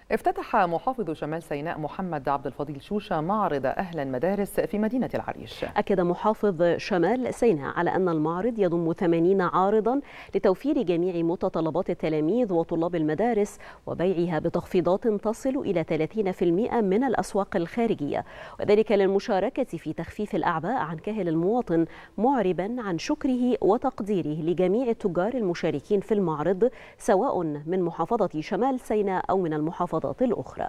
افتتح محافظ شمال سيناء محمد عبد الفضيل شوشة معرض أهل المدارس في مدينة العريش. أكد محافظ شمال سيناء على أن المعرض يضم 80 عارضا لتوفير جميع متطلبات التلاميذ وطلاب المدارس وبيعها بتخفيضات تصل إلى 30% من الأسواق الخارجية، وذلك للمشاركة في تخفيف الأعباء عن كاهل المواطن، معربا عن شكره وتقديره لجميع التجار المشاركين في المعرض سواء من محافظة شمال سيناء أو من المحافظات الأخرى.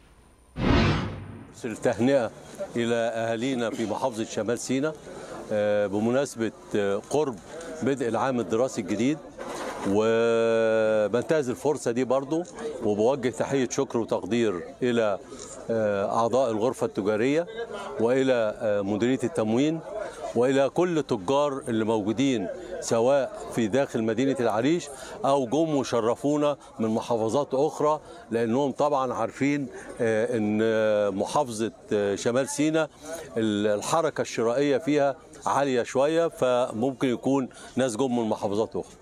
التهنئة إلى أهالينا في محافظة شمال سيناء بمناسبة قرب بدء العام الدراسي الجديد، وبنتهز الفرصة دي برضو وبوجه تحية شكر وتقدير إلى أعضاء الغرفة التجارية وإلى مديرية التموين وإلى كل التجار اللي موجودين سواء في داخل مدينة العريش أو جم وشرفونا من محافظات أخرى، لأنهم طبعا عارفين أن محافظة شمال سيناء الحركة الشرائية فيها عالية شوية، فممكن يكون ناس جم من محافظات أخرى.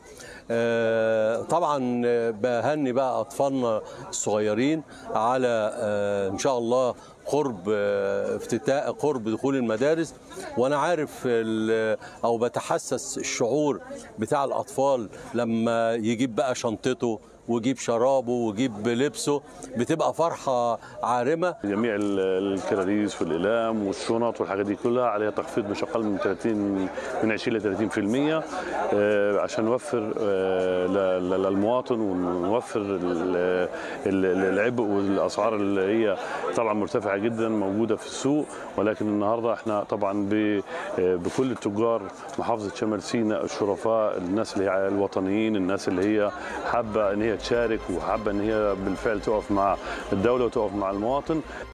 طبعا بهني بقى أطفالنا الصغيرين على إن شاء الله قرب دخول المدارس، وانا عارف او بتحسس الشعور بتاع الاطفال لما يجيب بقى شنطته ويجيب شرابه ويجيب لبسه، بتبقى فرحه عارمه. جميع الكراريس والأقلام والشنط والحاجات دي كلها عليها تخفيض مش اقل من 20 ل 30% عشان نوفر للمواطن ونوفر العبء والاسعار اللي هي طبعا مرتفعه جدا موجوده في السوق، ولكن النهارده احنا طبعا بكل التجار محافظه شمال سيناء الشرفاء، الناس اللي هي الوطنيين، الناس اللي هي حابه ان هي تشارك وحابه ان هي بالفعل تقف مع الدوله وتقف مع المواطن.